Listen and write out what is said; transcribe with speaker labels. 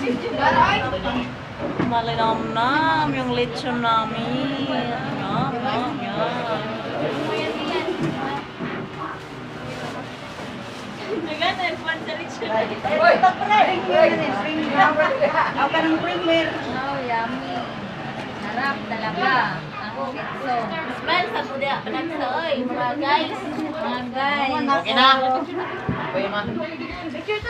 Speaker 1: Malinam-nam yung lechon namin. Nam, nam, yan.
Speaker 2: Nagana, fun sa lechon.
Speaker 3: Apa ng premier?
Speaker 2: Oh, yummy. Sarap talaga. Ang ketso. Smell sa budya. Panagsa, oy. Mga guys. Mga guys.
Speaker 1: Okay na. Okay, ma.
Speaker 2: Picture